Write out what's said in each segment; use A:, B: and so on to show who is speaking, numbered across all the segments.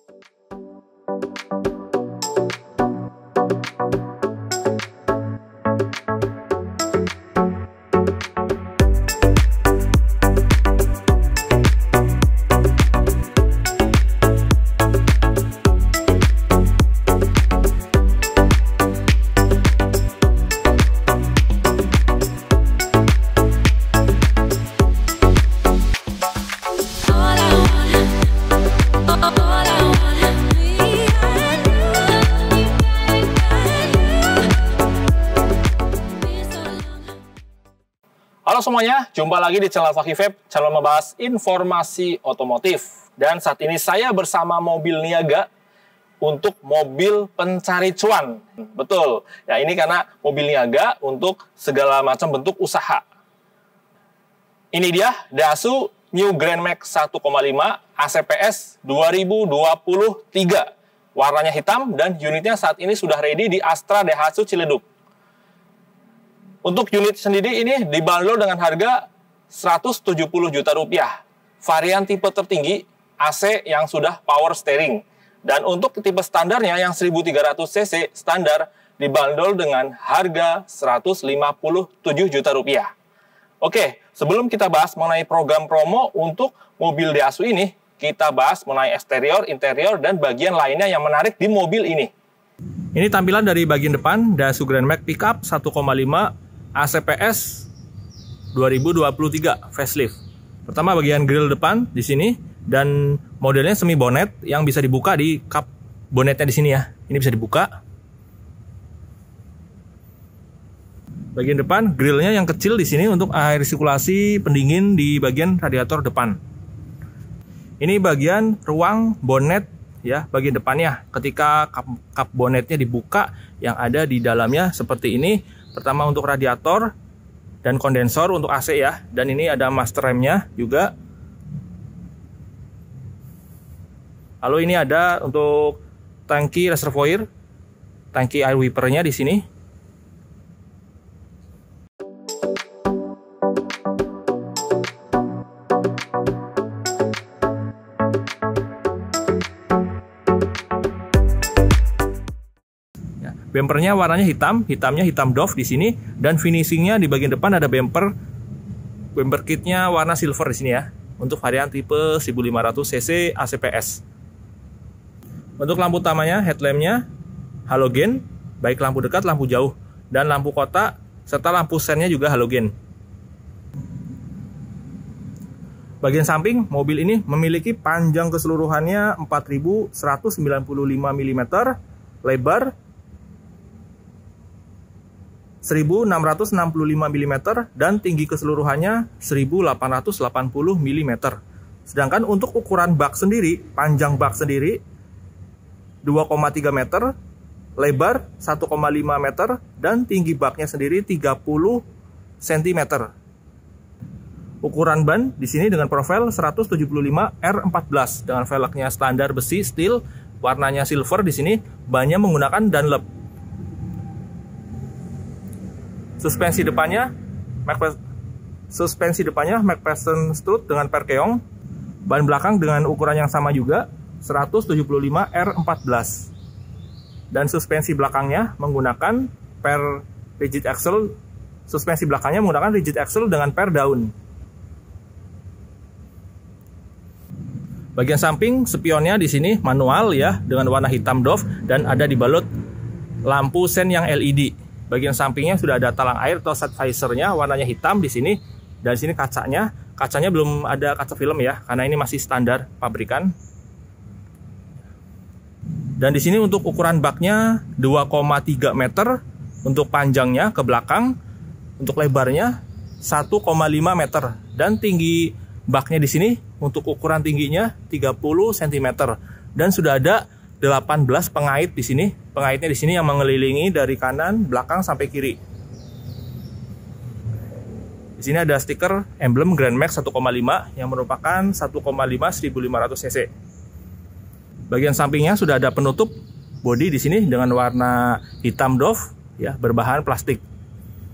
A: Halo semuanya, jumpa lagi di channel Fakih Vape, channel membahas informasi otomotif. Dan saat ini saya bersama mobil niaga untuk mobil pencari cuan. Betul, ya ini karena mobil niaga untuk segala macam bentuk usaha. Ini dia Daihatsu New Grand Max 1,5 ACPS 2023. Warnanya hitam dan unitnya saat ini sudah ready di Astra Daihatsu Ciledug. Untuk unit sendiri ini dibanderol dengan harga 170 juta rupiah. Varian tipe tertinggi AC yang sudah power steering. Dan untuk tipe standarnya yang 1300 cc standar dibanderol dengan harga 157 juta rupiah. Oke, sebelum kita bahas mengenai program promo untuk mobil Daihatsu ini, kita bahas mengenai eksterior, interior, dan bagian lainnya yang menarik di mobil ini. Ini tampilan dari bagian depan Daihatsu Grand Max Pickup 1,5 ACPS 2023 facelift. Pertama bagian grill depan di sini dan modelnya semi bonnet yang bisa dibuka di kap bonetnya di sini ya. Ini bisa dibuka. Bagian depan grillnya yang kecil di sini untuk air sirkulasi pendingin di bagian radiator depan. Ini bagian ruang bonnet ya, bagian depannya. Ketika kap bonetnya dibuka, yang ada di dalamnya seperti ini. Pertama untuk radiator dan kondensor untuk AC ya. Dan ini ada master remnya juga. Lalu ini ada untuk tangki reservoir, tangki air wipernya di sini. Bempernya warnanya hitam, hitamnya hitam doff di sini, dan finishingnya di bagian depan ada bumper kitnya warna silver di sini ya, untuk varian tipe 1500 cc ACPS. Untuk lampu utamanya, headlampnya halogen, baik lampu dekat, lampu jauh, dan lampu kota serta lampu sennya juga halogen. Bagian samping mobil ini memiliki panjang keseluruhannya 4195 mm, lebar 1665 mm dan tinggi keseluruhannya 1880 mm. Sedangkan untuk ukuran bak sendiri, panjang bak sendiri 2,3 meter, lebar 1,5 meter dan tinggi baknya sendiri 30 cm. Ukuran ban di sini dengan profil 175 R14 dengan velgnya standar besi steel, warnanya silver di sini, bannya menggunakan Dunlop. Suspensi depannya McPherson Strut dengan per keong. Ban belakang dengan ukuran yang sama juga 175 R14. Dan suspensi belakangnya menggunakan per rigid axle. Suspensi belakangnya menggunakan rigid axle dengan per daun. Bagian samping spionnya di sini manual ya, dengan warna hitam doff dan ada dibalut lampu sen yang LED. Bagian sampingnya sudah ada talang air atau set visornya, warnanya hitam di sini. Dan di sini kacanya belum ada kaca film ya, karena ini masih standar pabrikan. Dan di sini untuk ukuran baknya 2,3 meter untuk panjangnya ke belakang, untuk lebarnya 1,5 meter dan tinggi baknya di sini untuk ukuran tingginya 30 cm. Dan sudah ada 18 pengait di sini. Pengaitnya di sini yang mengelilingi dari kanan, belakang sampai kiri. Di sini ada stiker emblem Grand Max 1,5 yang merupakan 1,5 1500 cc. Bagian sampingnya sudah ada penutup bodi di sini dengan warna hitam doff ya, berbahan plastik.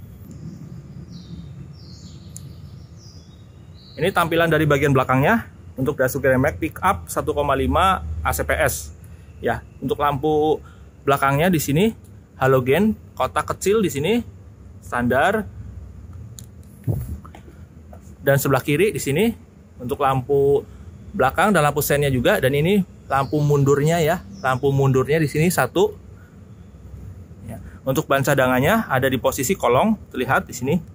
A: Ini tampilan dari bagian belakangnya. Untuk Daihatsu Grand Max pick up 1,5 ACPS. Ya, untuk lampu belakangnya di sini halogen, kotak kecil di sini standar. Dan sebelah kiri di sini untuk lampu belakang dan lampu sennya juga, dan ini lampu mundurnya ya. Lampu mundurnya di sini satu. Ya. Untuk ban cadangannya ada di posisi kolong, terlihat di sini.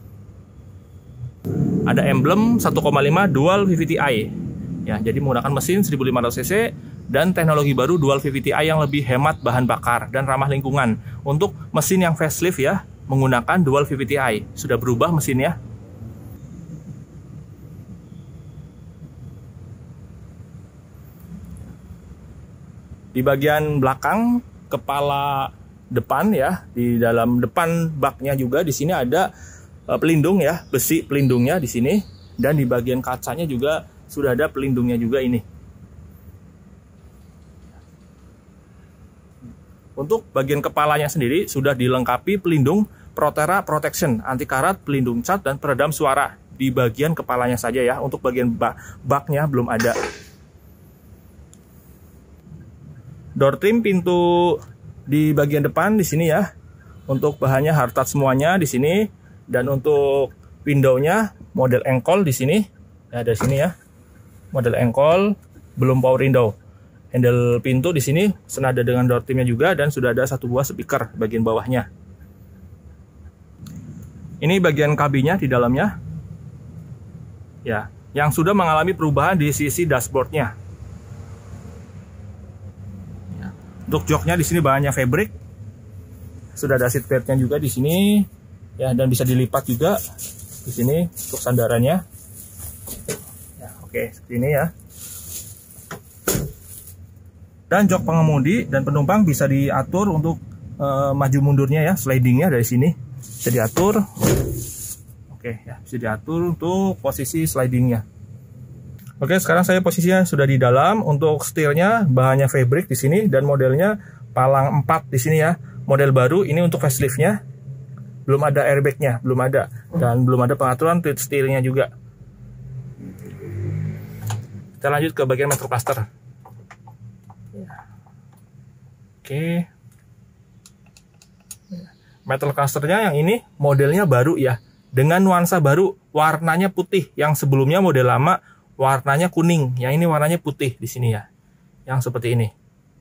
A: Ada emblem 1,5 dual VVT-i. Ya, jadi menggunakan mesin 1500 cc dan teknologi baru dual VVT-i yang lebih hemat bahan bakar dan ramah lingkungan. Untuk mesin yang facelift ya, menggunakan dual VVT-i. Sudah berubah mesinnya. Di bagian belakang kepala depan ya, di dalam depan baknya juga di sini ada pelindung ya, besi pelindungnya di sini, dan di bagian kacanya juga sudah ada pelindungnya juga ini. Untuk bagian kepalanya sendiri sudah dilengkapi pelindung Proterra Protection, anti karat, pelindung cat, dan peredam suara di bagian kepalanya saja ya. Untuk bagian baknya belum ada. Door trim pintu di bagian depan di sini ya. Untuk bahannya hard touch semuanya di sini, dan untuk window-nya model engkol di sini. Ya, dari sini ya. Model engkol, belum power window. Handle pintu di sini senada dengan door trimnya juga, dan sudah ada satu buah speaker bagian bawahnya. Ini bagian kabinnya di dalamnya. Ya, yang sudah mengalami perubahan di sisi dashboardnya. Untuk joknya di sini bahannya fabric. Sudah ada seat beltnya juga di sini. Ya, dan bisa dilipat juga di sini untuk sandarannya. Ya, oke, seperti ini ya. Dan jok pengemudi dan penumpang bisa diatur untuk maju mundurnya ya, slidingnya dari sini bisa diatur. Oke, ya, bisa diatur untuk posisi slidingnya. Oke, sekarang saya posisinya sudah di dalam. Untuk setirnya bahannya fabric di sini, dan modelnya palang 4 di sini ya. Model baru ini untuk faceliftnya. Belum ada airbagnya, belum ada, dan belum ada pengaturan tilt steeringnya juga. Kita lanjut ke bagian metal cluster. Oke, metal clusternya yang ini modelnya baru ya, dengan nuansa baru, warnanya putih. Yang sebelumnya model lama warnanya kuning, yang ini warnanya putih di sini ya, yang seperti ini.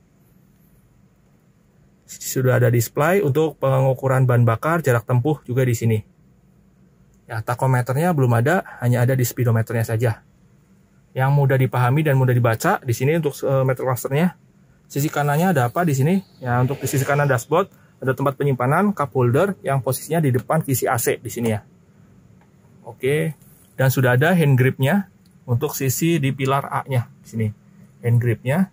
A: Sudah ada display untuk pengukuran bahan bakar, jarak tempuh juga di sini. Ya, tachometernya belum ada, hanya ada di speedometernya saja. Yang mudah dipahami dan mudah dibaca di sini untuk metal clusternya. Sisi kanannya ada apa di sini? Ya, untuk di sisi kanan dashboard ada tempat penyimpanan, cup holder yang posisinya di depan kisi AC di sini ya. Oke, dan sudah ada hand gripnya untuk sisi di pilar A-nya di sini. Hand gripnya.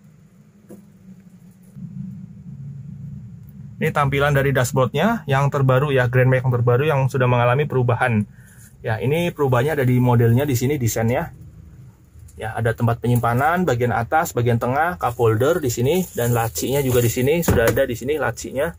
A: Ini tampilan dari dashboardnya yang terbaru ya, Grand Max yang terbaru yang sudah mengalami perubahan. Ya, ini perubahannya ada di modelnya di sini, desainnya. Ya, ada tempat penyimpanan bagian atas, bagian tengah, cup holder di sini, dan lacinya juga di sini, sudah ada di sini lacinya.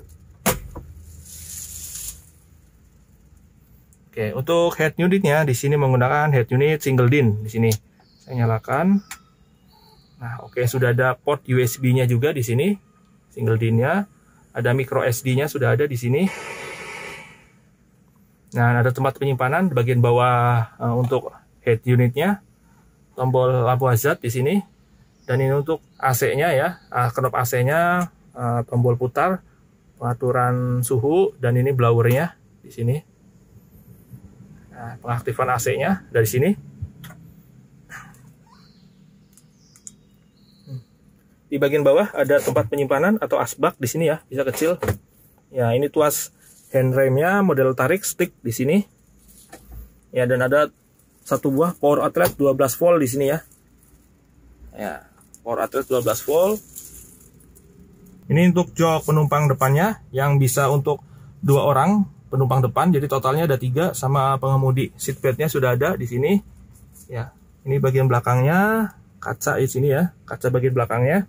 A: Oke, untuk head unitnya di sini menggunakan head unit single DIN di sini. Saya nyalakan. Nah, oke, sudah ada port USB-nya juga di sini, single DIN-nya. Ada micro SD-nya sudah ada di sini. Nah, ada tempat penyimpanan di bagian bawah untuk head unitnya. Tombol lampu hazard di sini, dan ini untuk AC-nya ya, knop AC-nya, tombol putar, pengaturan suhu, dan ini blowernya di sini. Nah, pengaktifan AC-nya dari sini. Di bagian bawah ada tempat penyimpanan atau asbak di sini ya, bisa kecil. Ya, ini tuas handrailnya model tarik stick di sini. Ya, dan ada satu buah power outlet 12 volt di sini ya. Ya, power outlet 12 volt. Ini untuk jok penumpang depannya yang bisa untuk 2 orang penumpang depan, jadi totalnya ada 3 sama pengemudi. Seatbeltnya sudah ada di sini. Ya, ini bagian belakangnya, kaca di sini ya, kaca bagian belakangnya.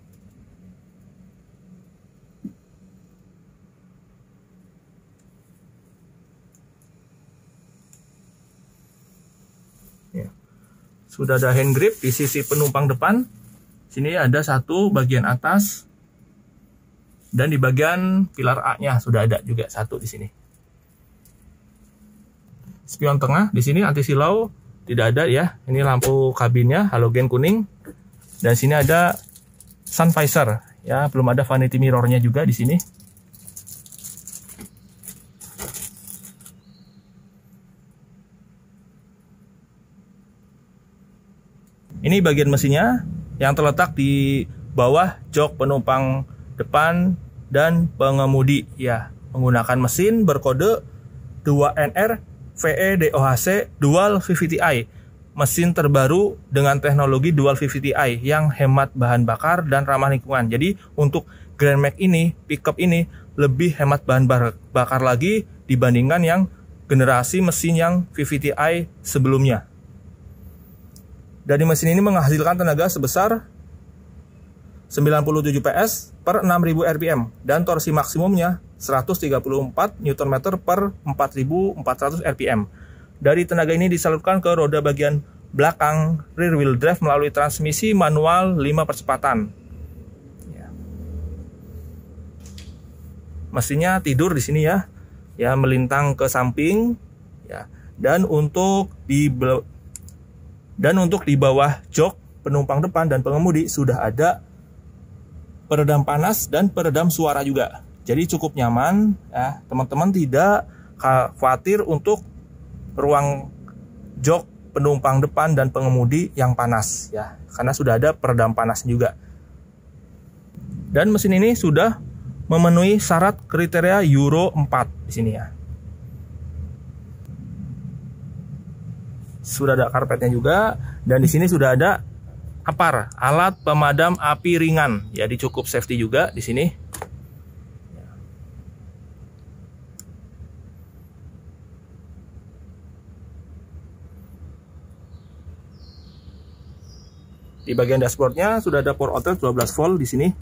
A: sudah ada hand grip di sisi penumpang depan. Sini ada satu bagian atas. Dan di bagian pilar A-nya sudah ada juga satu di sini. Spion tengah di sini anti silau tidak ada ya. Ini lampu kabinnya halogen kuning. Dan sini ada sun visor ya, belum ada vanity mirror-nya juga di sini. Ini bagian mesinnya yang terletak di bawah jok penumpang depan dan pengemudi ya, menggunakan mesin berkode 2NR VE-DOHC Dual VVT-i, mesin terbaru dengan teknologi Dual VVT-i yang hemat bahan bakar dan ramah lingkungan. Jadi untuk Grand Max ini, pickup ini lebih hemat bahan bakar lagi dibandingkan yang generasi mesin yang VVT-i sebelumnya. Dari mesin ini menghasilkan tenaga sebesar 97 PS per 6000 rpm dan torsi maksimumnya 134 Nm per 4400 rpm. Dari tenaga ini disalurkan ke roda bagian belakang rear wheel drive melalui transmisi manual 5 percepatan. Ya. Mesinnya tidur di sini ya, melintang ke samping ya. Dan untuk di bawah jok penumpang depan dan pengemudi sudah ada peredam panas dan peredam suara juga. Jadi cukup nyaman ya, teman-teman tidak khawatir untuk ruang jok penumpang depan dan pengemudi yang panas ya, karena sudah ada peredam panas juga. Dan mesin ini sudah memenuhi syarat kriteria Euro 4 di sini ya. Sudah ada karpetnya juga, dan di sini sudah ada APAR, alat pemadam api ringan. Jadi cukup safety juga di sini. Di bagian dashboardnya sudah ada power outlet 12 volt di sini.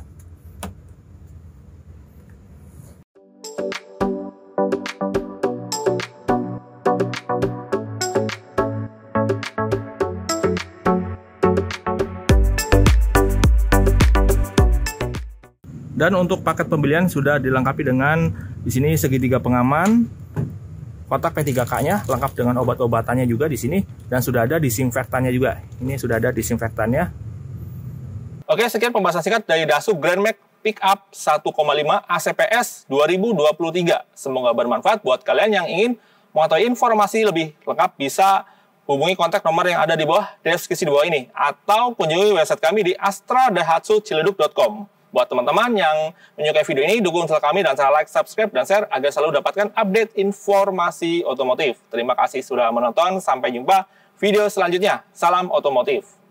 A: Dan untuk paket pembelian sudah dilengkapi dengan di sini segitiga pengaman, kotak P3K-nya lengkap dengan obat-obatannya juga di sini, dan sudah ada disinfektannya juga. Ini sudah ada disinfektannya. Oke, sekian pembahasan singkat dari Daihatsu Grand Max Pickup 1,5 ACPS 2023. Semoga bermanfaat buat kalian yang ingin mengetahui informasi lebih lengkap. Bisa hubungi kontak nomor yang ada di bawah deskripsi di bawah ini, atau kunjungi website kami di astradaihatsuciledug.com. Buat teman-teman yang menyukai video ini, dukung channel kami dan cara like, subscribe, dan share agar selalu dapatkan update informasi otomotif. Terima kasih sudah menonton, sampai jumpa video selanjutnya. Salam otomotif.